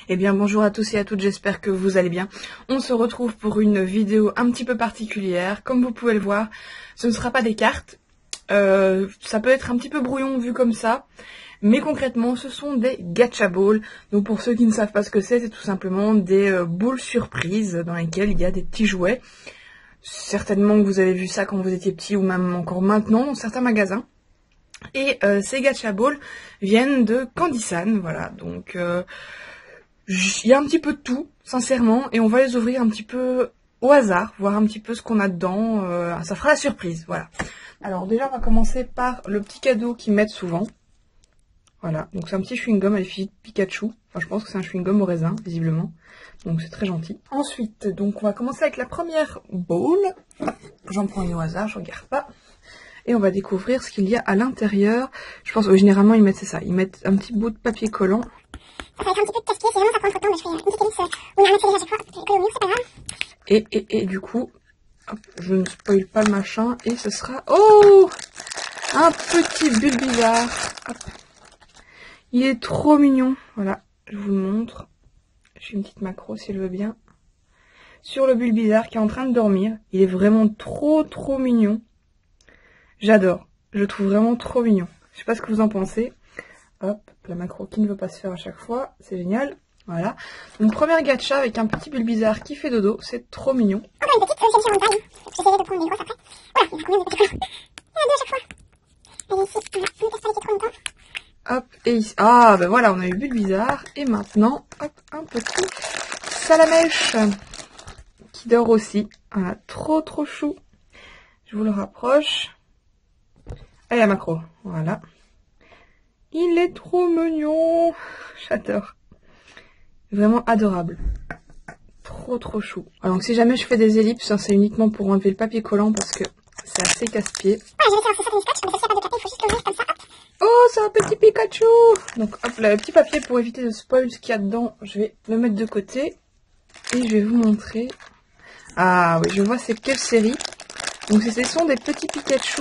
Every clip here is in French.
Eh bien bonjour à tous et à toutes, j'espère que vous allez bien. On se retrouve pour une vidéo un petit peu particulière. Comme vous pouvez le voir, ce ne sera pas des cartes. Ça peut être un petit peu brouillon vu comme ça. Mais concrètement, ce sont des gacha balls. Donc pour ceux qui ne savent pas ce que c'est tout simplement des boules surprises dans lesquelles il y a des petits jouets. Certainement que vous avez vu ça quand vous étiez petit ou même encore maintenant dans certains magasins. Et ces gacha balls viennent de Candysan, voilà. Donc il y a un petit peu de tout, sincèrement, et on va les ouvrir un petit peu au hasard, voir un petit peu ce qu'on a dedans. Ça fera la surprise, voilà. Alors déjà, on va commencer par le petit cadeau qu'ils mettent souvent. Voilà, donc c'est un petit chewing-gum à l'effigie de Pikachu. Enfin, je pense que c'est un chewing-gum au raisin, visiblement. Donc c'est très gentil. Ensuite, donc on va commencer avec la première bowl. J'en prends une au hasard, je regarde pas. Et on va découvrir ce qu'il y a à l'intérieur. Je pense que généralement ils mettent, c'est ça, ils mettent un petit bout de papier collant. Ça va être un petit peu de casse-pied, c'est vraiment ça prend trop de temps, mais je fais une petite ellipse où il y a un accéléré à chaque fois, je l'économise, c'est pas grave. Et du coup, hop, je ne spoil pas le machin, et ce sera... Oh, un petit Bulbizarre. Hop. Il est trop mignon. Voilà, je vous le montre. J'ai une petite macro si elle veut bien. Sur le Bulbizarre qui est en train de dormir. Il est vraiment trop mignon. J'adore. Je le trouve vraiment trop mignon. Je sais pas ce que vous en pensez. Hop, la macro qui ne veut pas se faire à chaque fois. C'est génial. Voilà. Donc première gacha avec un petit Bulbizarre qui fait dodo. C'est trop mignon. Encore une petite, c'est une taille. J'essaierai de prendre des grosses après. Voilà, il y a combien de petits collants? Il y en a deux à chaque fois. Allez, ici, voilà, ne casse pas les trop longtemps. Hop, et ici. Ah, ben voilà, on a eu Bulbizarre. Et maintenant, hop, un petit Salamèche qui dort aussi. Voilà, trop chou. Je vous le rapproche. Allez, la macro. Voilà. Il est trop mignon. J'adore. Vraiment adorable. Trop chou. Alors, donc, si jamais je fais des ellipses, hein, c'est uniquement pour enlever le papier collant parce que c'est assez casse-pied. Voilà, je vais faire un faux scotch, mais ça, s'il n'y a pas de papier, il faut juste l'ouvrir comme ça, hop. Oh, c'est un petit Pikachu. Donc, hop, là, le petit papier pour éviter de spoil ce qu'il y a dedans. Je vais le mettre de côté. Et je vais vous montrer. Ah oui, je vois c'est quelle série. Donc, ce sont des petits Pikachu.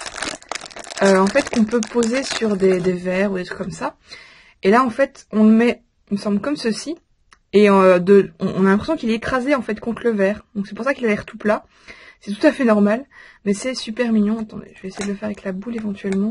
En fait, qu'on peut poser sur des verres ou des trucs comme ça. Et là, en fait, on le met, il me semble, comme ceci. Et on a l'impression qu'il est écrasé, en fait, contre le verre. Donc, c'est pour ça qu'il a l'air tout plat. C'est tout à fait normal. Mais c'est super mignon. Attendez, je vais essayer de le faire avec la boule, éventuellement.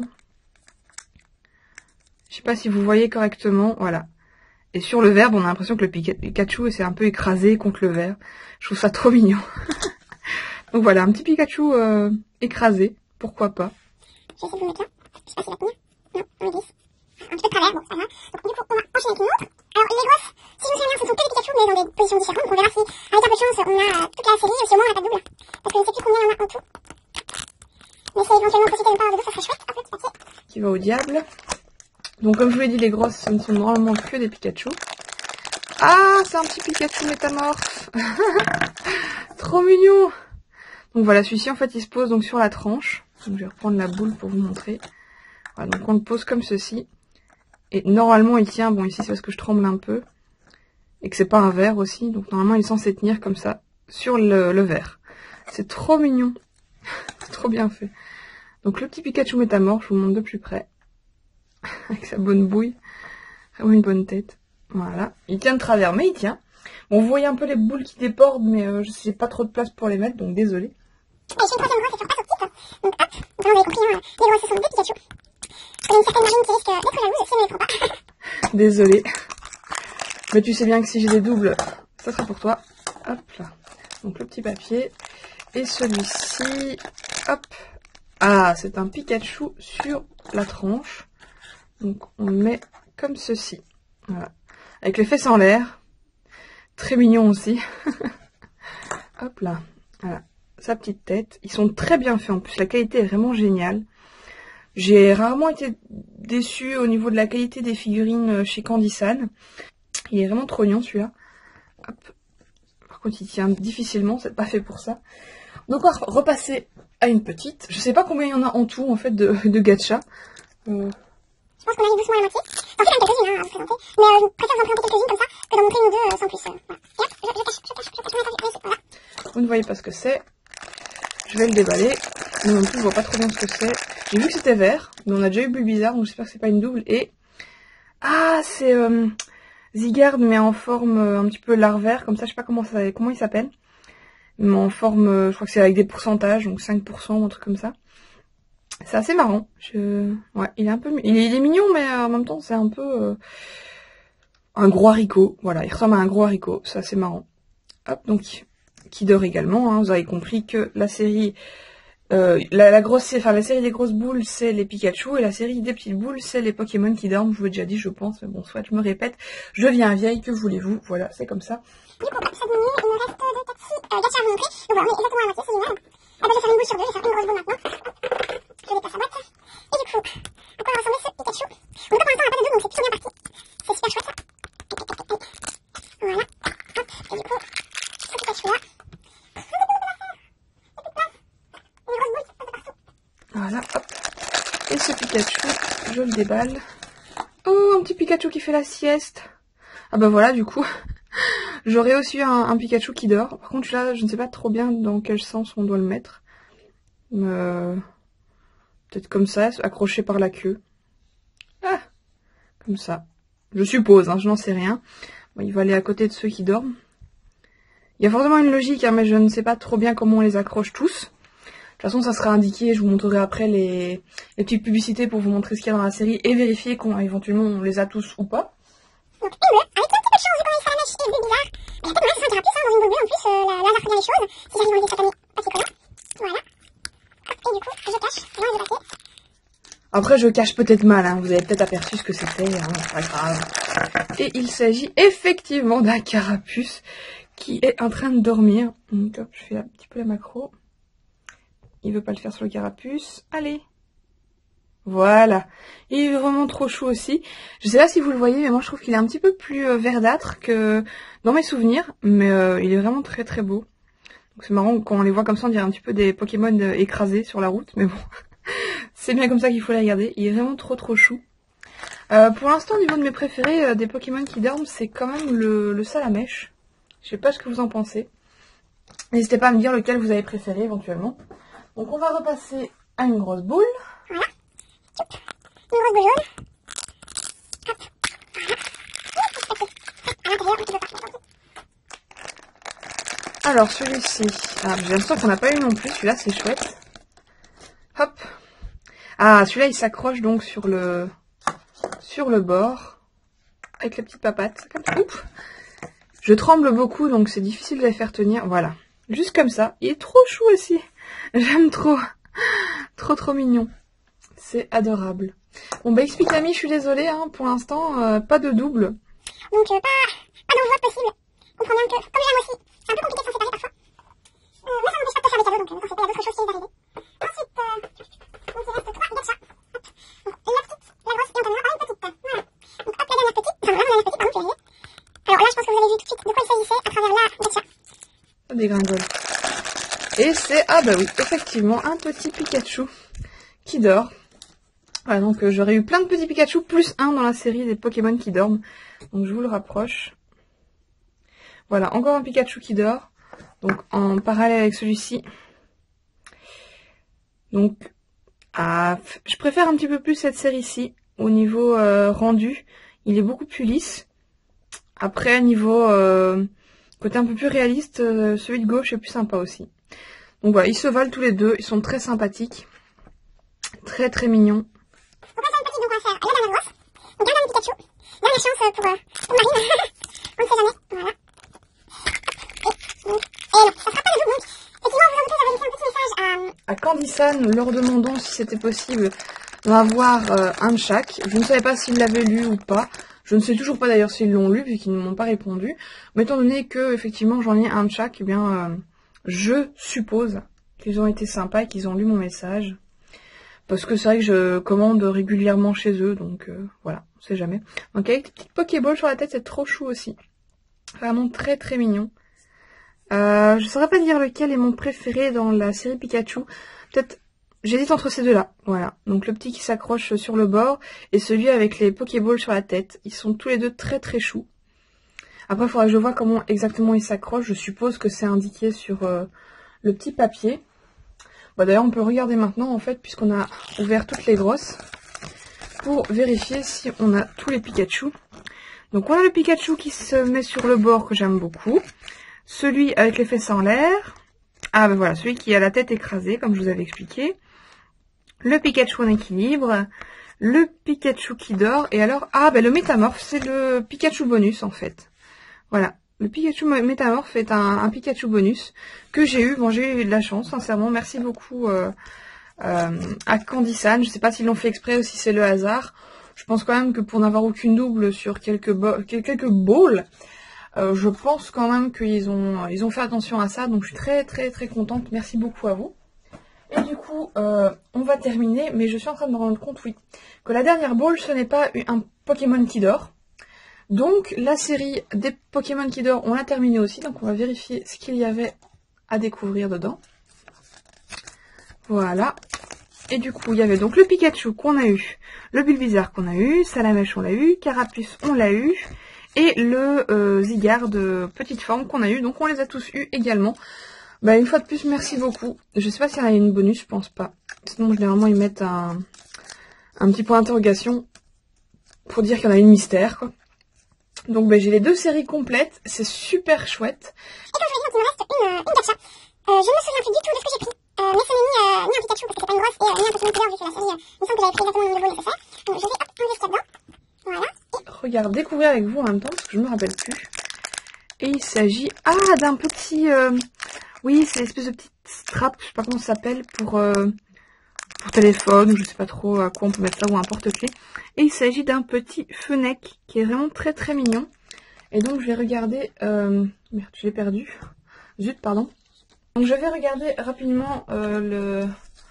Je sais pas si vous voyez correctement. Voilà. Et sur le verre, on a l'impression que le Pikachu s'est un peu écrasé contre le verre. Je trouve ça trop mignon. Donc voilà, un petit Pikachu écrasé. Pourquoi pas. Je vais essayer de vous mettre là. Je sais pas s'il va tenir. Non, on glisse. Un petit peu de travers, bon, c'est pas grave. Donc, du coup, on va enchaîner avec une autre. Alors, les grosses, si je me souviens bien, ce sont que des Pikachu, mais dans des positions différentes. Donc, on verra si, avec un peu de chance, on a toute la série, ou si au moins on n'a pas de double. Parce que je ne sais plus combien il y en a en tout. Mais c'est éventuellement possible de ne pas avoir de deux, ça serait chouette. Hop, le petit papier. Qui va au diable. Donc, comme je vous l'ai dit, les grosses, ce ne sont normalement que des Pikachu. Ah, c'est un petit Pikachu métamorphe. Trop mignon. Donc voilà, celui-ci, en fait, il se pose donc sur la tranche. Donc, je vais reprendre la boule pour vous montrer. Voilà, donc on le pose comme ceci. Et normalement, il tient. Bon, ici, c'est parce que je tremble un peu. Et que c'est pas un verre aussi. Donc, normalement, il est censé tenir comme ça sur le verre. C'est trop mignon. C'est trop bien fait. Donc, le petit Pikachu métamorphe, je vous montre de plus près. Avec sa bonne bouille. Vraiment une bonne tête. Voilà. Il tient de travers, mais il tient. Bon, vous voyez un peu les boules qui débordent, mais je sais pas trop de place pour les mettre, donc désolé. Et j'ai une troisième grosse, c'est sur pas petite. Donc, hop. Donc, là, vous avez compris, hein, les grosses, ce sont des Pikachu. Il y a une certaine margine qui risque d'être jalouse si on ne les prend pas. Désolé. Mais tu sais bien que si j'ai des doubles, ça sera pour toi. Hop là. Donc le petit papier. Et celui-ci. Hop. Ah, c'est un Pikachu sur la tranche. Donc on le met comme ceci. Voilà. Avec les fesses en l'air. Très mignon aussi. Hop là. Voilà. Sa petite tête. Ils sont très bien faits en plus. La qualité est vraiment géniale. J'ai rarement été déçue au niveau de la qualité des figurines chez Candysan. Il est vraiment trop mignon celui-là. Hop. Par contre, il tient difficilement, c'est pas fait pour ça. Donc on va repasser à une petite. Je sais pas combien il y en a en tout en fait de gacha. Je pense qu'on arrive doucement à la moitié. J'en fais quand même quelques-unes à vous présenter. Mais je préfère vous en présenter quelques-unes comme ça que d'en montrer une ou deux sans plus. Voilà. Et hop, je cache. Voilà. Vous ne voyez pas ce que c'est. Je vais le déballer. Mais non plus, je vois pas trop bien ce que c'est. J'ai vu que c'était vert, mais on a déjà eu Bulbizarre, donc j'espère que c'est pas une double. Et ah, c'est Zygarde, mais en forme un petit peu larvaire, comme ça, je sais pas comment il s'appelle. Mais en forme, je crois que c'est avec des pourcentages, donc 5% ou un truc comme ça. C'est assez marrant. Ouais, il est mignon, mais en même temps, c'est un peu un gros haricot. Voilà, il ressemble à un gros haricot. C'est assez marrant. Hop, donc, qui dort également. Hein. Vous avez compris que la série... la série des grosses boules, c'est les Pikachu, et la série des petites boules, c'est les Pokémon qui dorment. Je vous l'ai déjà dit, je pense, mais bon, soit je me répète, je viens vieille, que voulez-vous, voilà, c'est comme ça. Du coup, ça diminue, il me reste 2 gacha à vous montrer. Donc voilà, on est exactement à moitié, c'est génial. Ah bah, je vais faire une boule sur 2, je vais faire une grosse boule maintenant. Je déplace la boîte. Et du coup, à quoi va ressembler ce Pikachu? Donc là, pour l'instant, on n'a pas de dos, donc c'est plutôt bien parti. C'est super chouette. Voilà. Hop. Et du coup, ce Pikachu-là. Voilà, hop. Et ce Pikachu, je le déballe. Oh, un petit Pikachu qui fait la sieste. Ah bah voilà, du coup, j'aurais aussi un Pikachu qui dort. Par contre, là, je ne sais pas trop bien dans quel sens on doit le mettre. Peut-être comme ça, accroché par la queue. Ah, comme ça. Je suppose, hein, je n'en sais rien. Bon, il va aller à côté de ceux qui dorment. Il y a forcément une logique, hein, mais je ne sais pas trop bien comment on les accroche tous. De toute façon, ça sera indiqué, je vous montrerai après les petites publicités pour vous montrer ce qu'il y a dans la série et vérifier éventuellement on les a tous ou pas. Donc, une bleue, avec un petit peu de chance, j'ai commencé à la mèche et le bizarre. Il y a peut-être moyen que ça sera plus, hein, dans une boule bleue, en plus, la hasard fait bien les choses. Si j'arrive à enlever cette année, pas c'est collant. Voilà. Et du coup, je cache, loin de papier. Après, je cache peut-être mal, hein, vous avez peut-être aperçu ce que c'était, hein, c'est pas grave. Et il s'agit effectivement d'un carapuce qui est en train de dormir. Donc, hop, je fais un petit peu la macro. Il veut pas le faire sur le carapuce. Allez. Voilà. Il est vraiment trop chou aussi. Je sais pas si vous le voyez, mais moi je trouve qu'il est un petit peu plus verdâtre que dans mes souvenirs. Mais il est vraiment très très beau. Donc c'est marrant, quand on les voit comme ça, on dirait un petit peu des Pokémon écrasés sur la route. Mais bon, c'est bien comme ça qu'il faut les regarder. Il est vraiment trop trop chou. Pour l'instant, au niveau de mes préférés des Pokémon qui dorment, c'est quand même le Salamèche. Je sais pas ce que vous en pensez. N'hésitez pas à me dire lequel vous avez préféré éventuellement. Donc on va repasser à une grosse boule. Voilà. Une grosse boule jaune. Hop. Voilà. À l'intérieur, un petit peu partout. Alors celui-ci, j'ai l'impression qu'on n'a pas eu non plus, celui-là c'est chouette. Hop. Ah, celui-là il s'accroche donc sur le bord. Avec la petite papate. Comme ça. Oups. Je tremble beaucoup donc c'est difficile de les faire tenir. Voilà. Juste comme ça. Il est trop chou aussi. J'aime trop. Trop mignon. C'est adorable. Bon bah explique l'ami, je suis désolée, hein, pour l'instant, pas de double. Donc pas d'envoi possible. Comprenez bien que, comme j'aime aussi, c'est un peu compliqué de s'en séparer parfois. Mais ça n'empêche pas de faire des cadeaux, donc quand c'était, il y a d'autres choses qui arrivent. Ensuite, donc il reste 3 gachas. Donc la petite, la grosse et encore une petite. Voilà. Donc hop, la dernière petite, enfin vraiment la dernière petite, pardon, purée. Alors là, je pense que vous avez vu tout de suite de quoi il s'agissait à travers la gacha. Ça dégringole. Et c'est, ah bah oui, effectivement, un petit Pikachu qui dort. Voilà, donc j'aurais eu plein de petits Pikachu, plus un dans la série des Pokémon qui dorment. Donc je vous le rapproche. Voilà, encore un Pikachu qui dort. Donc en parallèle avec celui-ci. Donc, je préfère un petit peu plus cette série-ci. Au niveau rendu, il est beaucoup plus lisse. Après, niveau côté un peu plus réaliste, celui de gauche est plus sympa aussi. Donc voilà, ils se valent tous les deux. Ils sont très sympathiques. Très très mignons. On passe à une petite, donc on va faire la dernière grosse. Donc un dernier Pikachu. Dernière chance pour Marine. On ne sait jamais. Voilà. Et non, ça sera pas le double donc. Effectivement, vous en doutez, j'avais laissé un petit message à Candysan, leur demandant si c'était possible d'en avoir un de chaque. Je ne savais pas s'ils l'avaient lu ou pas. Je ne sais toujours pas d'ailleurs s'ils l'ont lu, puisqu'ils ne m'ont pas répondu. Mais étant donné que effectivement j'en ai un de chaque, eh bien je suppose qu'ils ont été sympas et qu'ils ont lu mon message. Parce que c'est vrai que je commande régulièrement chez eux, donc voilà, on sait jamais. Donc avec des petites Pokéball sur la tête, c'est trop chou aussi. Vraiment très très mignon. Je saurais pas dire lequel est mon préféré dans la série Pikachu. Peut-être, j'hésite entre ces deux-là. Voilà, donc le petit qui s'accroche sur le bord et celui avec les Pokéballs sur la tête. Ils sont tous les deux très très choux. Après, il faudra que je vois comment exactement ils s'accrochent. Je suppose que c'est indiqué sur le petit papier. Bah, d'ailleurs, on peut regarder maintenant, en fait, puisqu'on a ouvert toutes les grosses, pour vérifier si on a tous les Pikachu. Donc on a le Pikachu qui se met sur le bord que j'aime beaucoup. Celui avec les fesses en l'air. Ah ben voilà, celui qui a la tête écrasée comme je vous avais expliqué. Le Pikachu en équilibre. Le Pikachu qui dort. Et alors, ah ben le métamorphe, c'est le Pikachu bonus en fait. Voilà. Le Pikachu métamorphe est un Pikachu bonus que j'ai eu. Bon, j'ai eu de la chance, sincèrement. Merci beaucoup à Candysan. Je sais pas s'ils l'ont fait exprès ou si c'est le hasard. Je pense quand même que pour n'avoir aucune double sur quelques balls, je pense quand même qu'ils ont fait attention à ça. Donc je suis très très très contente. Merci beaucoup à vous. Et du coup, on va terminer. Mais je suis en train de me rendre compte, oui, que la dernière ball, ce n'est pas un Pokémon qui dort. Donc la série des Pokémon qui dort, on l'a terminée aussi. Donc on va vérifier ce qu'il y avait à découvrir dedans. Voilà. Et du coup, il y avait donc le Pikachu qu'on a eu, le Bulbizarre qu'on a eu, Salamèche on l'a eu, Carapuce on l'a eu, et le Zygarde petite forme qu'on a eu. Donc on les a tous eus également. Bah une fois de plus, merci beaucoup. Je sais pas s'il y en a une bonus, je pense pas. Sinon généralement ils mettent un petit point d'interrogation pour dire qu'il y en a une mystère, quoi. Donc bah, j'ai les deux séries complètes, c'est super chouette. Et comme je vous l'ai dit, il me reste une gacha. Je ne me souviens plus du tout de ce que j'ai pris. Mais c'est ni un Pikachu parce que c'est pas une grosse, et ni un Pokémon Killer vu que la série, il me semble que j'avais pris exactement le niveau nécessaire. Donc je vais hop, enlever ce qu'il y a dedans. Voilà. Regarde, découvrir avec vous en même temps parce que je me rappelle plus. Et il s'agit d'un petit... oui, c'est l'espèce de petite strap, je sais pas comment ça s'appelle, pour téléphone, ou je sais pas trop à quoi on peut mettre ça, ou un porte-clés. Et il s'agit d'un petit Fennec qui est vraiment très très mignon. Et donc je vais regarder... merde, je l'ai perdu. Zut, pardon. Donc je vais regarder rapidement le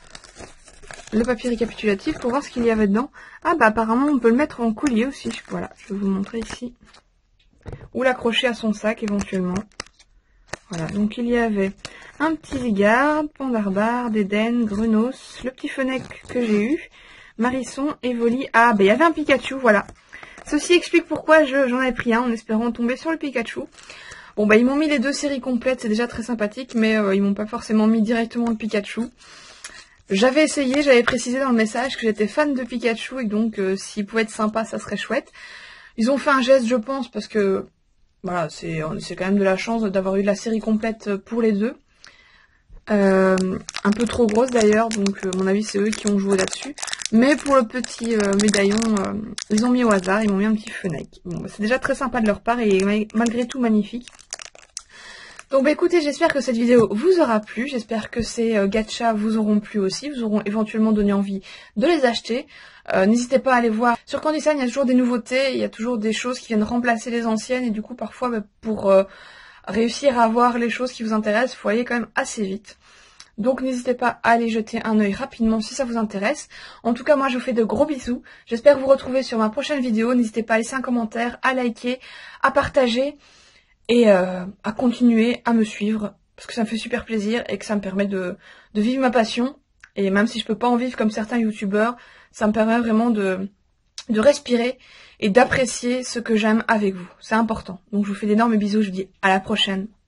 papier récapitulatif pour voir ce qu'il y avait dedans. Ah bah apparemment on peut le mettre en collier aussi. Voilà, je vais vous montrer ici. Ou l'accrocher à son sac éventuellement. Voilà, donc il y avait un petit Zygarde, Pandarbar, Dédenne, Grunos, le petit Fennec que j'ai eu, Marisson, Evoli. Ah bah il y avait un Pikachu, voilà. Ceci explique pourquoi j'en ai pris un en espérant tomber sur le Pikachu. Bon bah ils m'ont mis les deux séries complètes, c'est déjà très sympathique, mais ils m'ont pas forcément mis directement le Pikachu. J'avais essayé, j'avais précisé dans le message que j'étais fan de Pikachu et donc s'il pouvait être sympa, ça serait chouette. Ils ont fait un geste, je pense, parce que voilà, c'est quand même de la chance d'avoir eu la série complète pour les deux. Un peu trop grosse d'ailleurs, donc à mon avis c'est eux qui ont joué là-dessus. Mais pour le petit médaillon, ils ont mis au hasard, ils m'ont mis un petit Fennec. Bon, bah, c'est déjà très sympa de leur part et malgré tout magnifique. Donc bah écoutez, j'espère que cette vidéo vous aura plu, j'espère que ces gachas vous auront plu aussi, vous auront éventuellement donné envie de les acheter. N'hésitez pas à aller voir sur Candysan, il y a toujours des nouveautés, il y a toujours des choses qui viennent remplacer les anciennes et du coup parfois bah, pour réussir à avoir les choses qui vous intéressent, il faut aller quand même assez vite. Donc n'hésitez pas à aller jeter un œil rapidement si ça vous intéresse. En tout cas moi je vous fais de gros bisous, j'espère vous retrouver sur ma prochaine vidéo, n'hésitez pas à laisser un commentaire, à liker, à partager. Et à continuer à me suivre, parce que ça me fait super plaisir et que ça me permet de vivre ma passion. Et même si je peux pas en vivre comme certains youtubeurs, ça me permet vraiment de respirer et d'apprécier ce que j'aime avec vous. C'est important. Donc je vous fais d'énormes bisous, je vous dis à la prochaine.